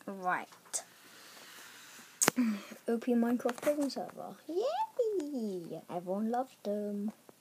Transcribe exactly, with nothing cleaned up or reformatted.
Right. O P Minecraft Prison Server. Yay! Everyone loves them.